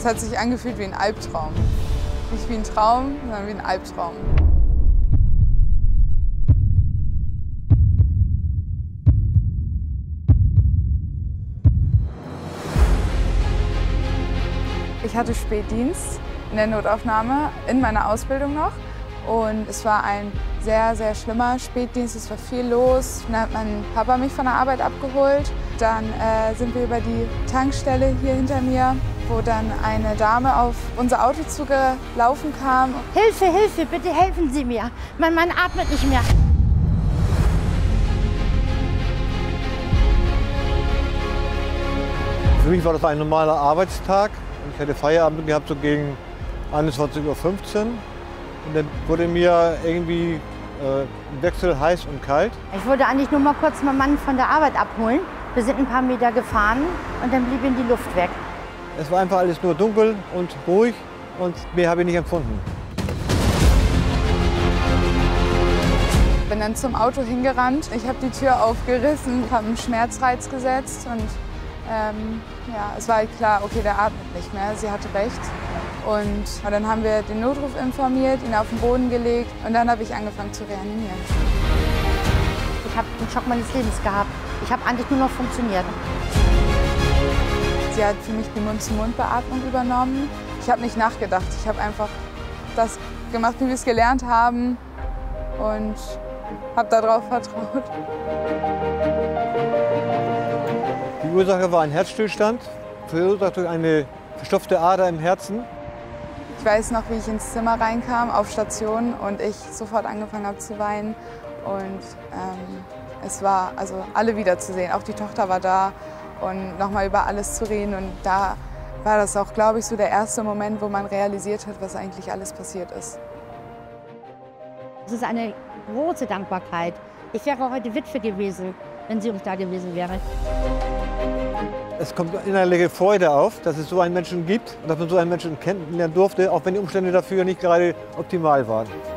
Es hat sich angefühlt wie ein Albtraum. Nicht wie ein Traum, sondern wie ein Albtraum. Ich hatte Spätdienst in der Notaufnahme in meiner Ausbildung noch. Und es war ein sehr, sehr schlimmer Spätdienst. Es war viel los. Dann hat mein Papa mich von der Arbeit abgeholt. Dann sind wir über die Tankstelle hier hinter mir, wo dann eine Dame auf unser Auto zugelaufen kam. Hilfe, Hilfe, bitte helfen Sie mir. Mein Mann atmet nicht mehr. Für mich war das ein normaler Arbeitstag. Ich hatte Feierabend gehabt so gegen 21:15 Uhr. Und dann wurde mir irgendwie Wechsel heiß und kalt. Ich wollte eigentlich nur mal kurz meinen Mann von der Arbeit abholen. Wir sind ein paar Meter gefahren und dann blieb ihm die Luft weg. Es war einfach alles nur dunkel und ruhig und mehr habe ich nicht empfunden. Bin dann zum Auto hingerannt. Ich habe die Tür aufgerissen, habe einen Schmerzreiz gesetzt und ja, es war halt klar, okay, der atmet nicht mehr. Sie hatte recht. Und dann haben wir den Notruf informiert, ihn auf den Boden gelegt und dann habe ich angefangen zu reanimieren. Ich habe den Schock meines Lebens gehabt. Ich habe eigentlich nur noch funktioniert. Sie hat für mich die Mund-zu-Mund-Beatmung übernommen. Ich habe nicht nachgedacht. Ich habe einfach das gemacht, wie wir es gelernt haben und habe darauf vertraut. Die Ursache war ein Herzstillstand, verursacht durch eine verstopfte Ader im Herzen. Ich weiß noch, wie ich ins Zimmer reinkam, auf Station, und ich sofort angefangen habe zu weinen. Und es war also alle wiederzusehen. Auch die Tochter war da und nochmal über alles zu reden. Und da war das auch, glaube ich, so der erste Moment, wo man realisiert hat, was eigentlich alles passiert ist. Es ist eine große Dankbarkeit. Ich wäre heute Witwe gewesen, wenn sie uns da gewesen wäre. Es kommt innerliche Freude auf, dass es so einen Menschen gibt und dass man so einen Menschen kennenlernen durfte, auch wenn die Umstände dafür nicht gerade optimal waren.